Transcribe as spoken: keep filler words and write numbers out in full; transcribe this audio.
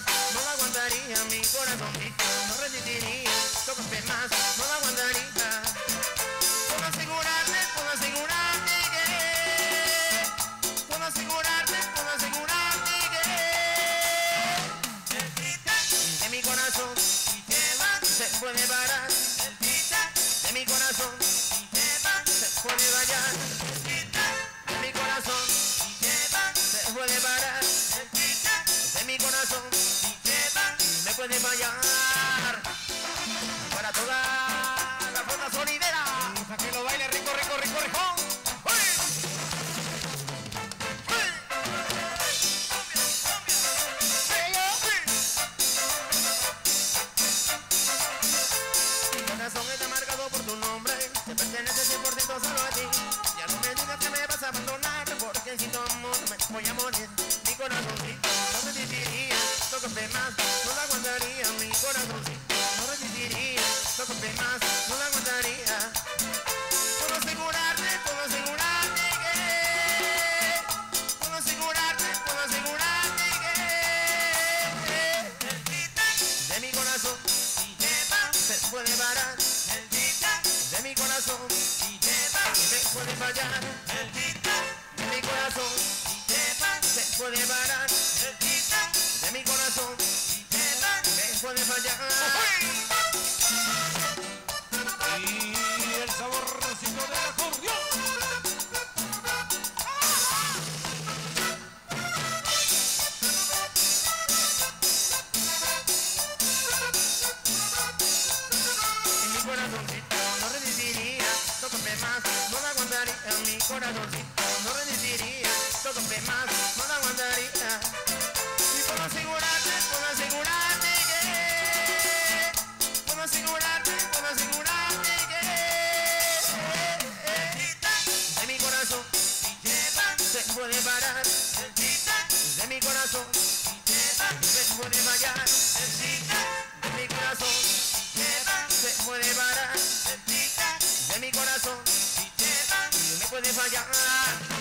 no lo aguantaría, mi corazoncito no resistiría. Tócame más, no lo aguantaría. Puedo asegurarte, puedo asegurarte que, puedo asegurarte, puedo asegurarte que de mi corazón se puede parar, de mi corazón se puede fallar, de mi corazón se puede parar, de mi corazón me puede fallar. Para toda la flota sonidera, para que lo baile rico, rico, rico, rico. Mi corazón está marcado por tu nombre, te pertenece cien por ciento solo a ti. Ya no me digas que me vas a abandonar, porque sin tu amor me voy a morir. Mi corazoncito no resistiría, tócame más, no lo aguantaría. Mi corazoncito no resistiría, tócame más, no lo aguantaría. Puedo asegurarte, puedo asegurarte que, puedo asegurarte, puedo asegurarte que de mi corazón se puede parar, de mi corazón me puede fallar, de mi corazón se puede parar, de mi corazón me puede fallar. Y el saborcito del acordeón. Y mi corazoncito no resistiría, tócame más, no lo aguantaría. Mi corazoncito no resistiría, tócame más, no lo aguantaría. Y puedo asegurarte, puedo asegurarte que, puedo asegurarte, puedo asegurarte que de mi corazón se puede parar, de mi corazón se puede fallar, de mi corazón se puede parar, de mi corazón me puede fallar.